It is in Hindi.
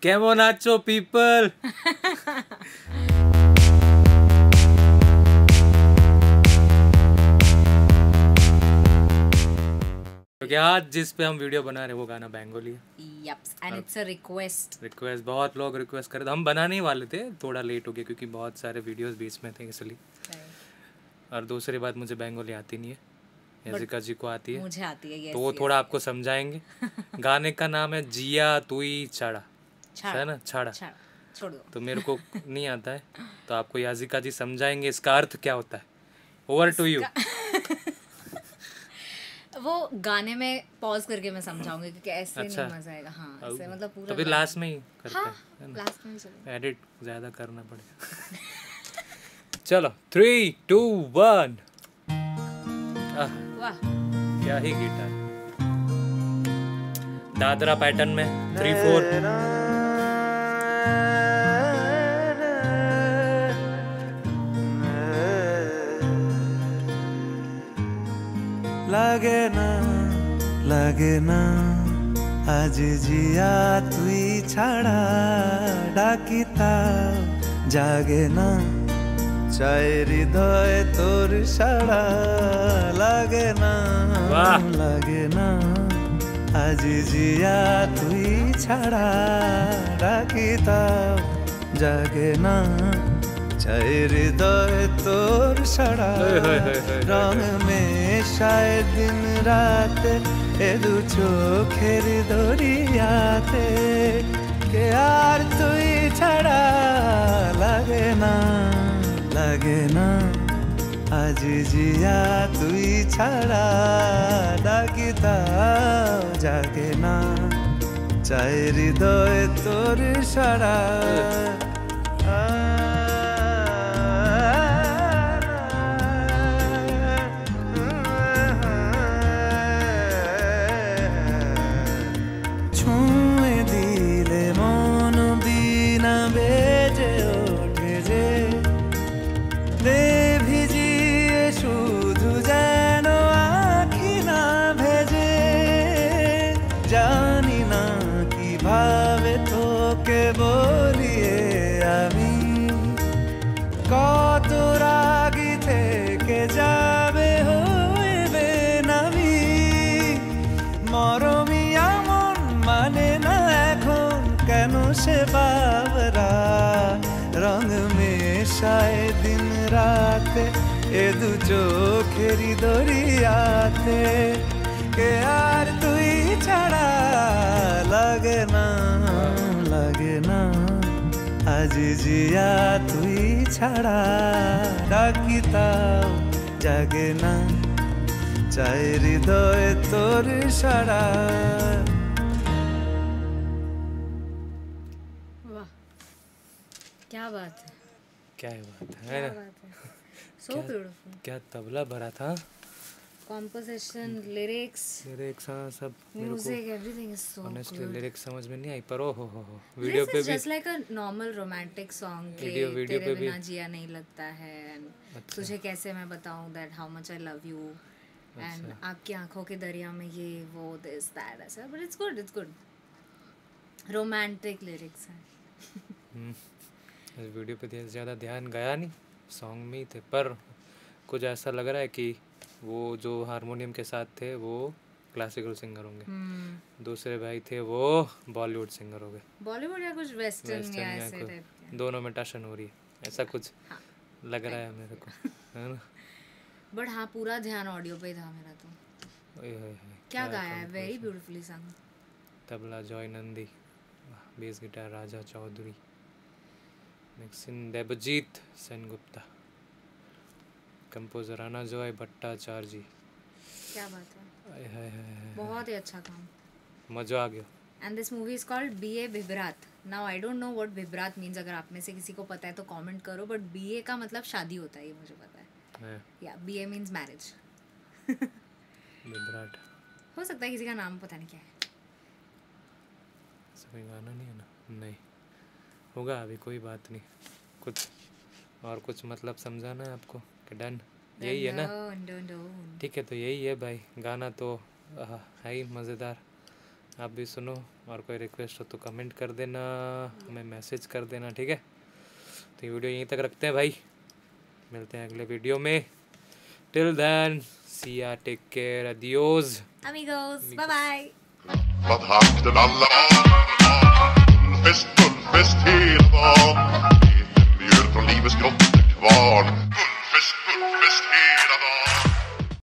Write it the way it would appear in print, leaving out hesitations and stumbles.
केमन आचो पीपल। क्योंकि आज जिस पे हम वीडियो बना रहे हैं वो गाना बेंगोली है। And it's a request. बहुत लोग रिक्वेस्ट कर रहे थे, हम बनाने ही वाले थे, थोड़ा लेट हो गया क्योंकि बहुत सारे वीडियोस बीच में थे इसलिए। और दूसरी बात, मुझे बेंगोली आती नहीं है, याजिका जी को आती है, मुझे आती है, तो वो थोड़ा आपको समझाएंगे। गाने का नाम है जिया तुई छाड़ा, है ना, छाड़ा, छोड़ दो। तो मेरे को नहीं आता है, तो आपको याजिका जी समझाएंगे इसका अर्थ क्या होता है। Over to you. वो गाने में पॉज करके मैं समझाऊंगी क्योंकि ऐसे अच्छा। नहीं मजा आएगा। हाँ, ऐसे मतलब पूरा तो फिर लास्ट में ही करते हाँ, हैं, लास्ट में चलो। एडिट ज्यादा करना पड़ेगा। चलो 3, 2, 1। वाह, क्या ही गिटार, दादरा पैटर्न में 3, 4। লাগে না আজ জিয়া তুই ছাড়া ডাকিতা জাগে না চাই হৃদয় তোর সাড়া লাগে না আজ জিয়া তুই ছাড়া ডাকিতা জাগে না চাই হৃদয় তোর সাড়া রং মেশায় দিন রাত এ দু চোখের দরিয়াতে কে আর তুই ছাড়া লাগে না আজ জিয়া তুই ছাড়া ডাকিতা জাগে না চাই হৃদয় তোর সাড়া বলিয়ে আমি কত রাগি থেকে যাবে হইবে নামি মরমি এমন মানে না এখন কেন সে বাবরা রং মেশায় দিন রাতে এ দু চোখেরি দরিয়াতে কে আর তুই ছাড়া লাগে না আজ জিয়া তুই ছাড়া ডাকিতাও জাগে না চাই হৃদয় তোর সাড়া। वाह, क्या बात है, क्या बात है ना, सो ब्यूटीफुल। क्या तबला भरा था, कॉम्पोजिशन, लिरिक्स, हाँ, सब music, everything is so honestly lyrics समझ में नहीं आई, पर हो वीडियो पे भी just like a normal romantic song के वीडियो पे भी बिना जिया नहीं लगता है। अच्छा। तुझे कैसे मैं बताऊं that how much I love you, and आपकी आंखों के दरिया में ये वो दिस दैट ऐसा, but it's good romantic lyrics है। इस वीडियो पे ज़्यादा ध्यान गया नहीं, सॉन्ग में ही थे, पर कुछ ऐसा लग रहा है कि वो जो हारमोनियम के साथ थे वो क्लासिकल सिंगर होंगे, दूसरे भाई थे वो बॉलीवुड सिंगर हो गए, बॉलीवुड या कुछ वेस्टर्न या ऐसे टाइप के, दोनों में टशन हो रही है, ऐसा कुछ लग रहा है मेरे को, है ना। बट हाँ, पूरा ध्यान ऑडियो पे ही था मेरा तो। क्या गाया है, very beautifully sung. Tabla Joy Nandi, bass guitar Raja Chowdhury, mixing Debjit Sengupta, composer Rana Joy Bhattacharya ji. क्या बात है, बहुत ही अच्छा काम, मजा आ गया। And this movie is called Biye Bibhrat. Now I don't know what Bibhrat means, अगर आप में से किसी को पता है तो कमेंट करो, बट बीए का मतलब शादी होता है, ये मुझे पता है। या बीए मींस मैरिज। बिभराट हो सकता है किसी का नाम पता नहीं क्या है, कोई गाना नहीं है ना, नहीं होगा अभी, कोई बात नहीं, कुछ और कुछ मतलब समझाना है आपको कि डन यही है ना, ठीक है, तो यही है भाई, गाना तो है ही मज़ेदार, आप भी सुनो, और कोई रिक्वेस्ट हो तो कमेंट कर देना, हमें मैसेज कर देना, ठीक है। तो ये वीडियो यहीं तक रखते हैं भाई, मिलते हैं अगले वीडियो में। Till then see ya, take care, adios amigos, bye bye. Vad hakten alla, fest, full fest hela dagen.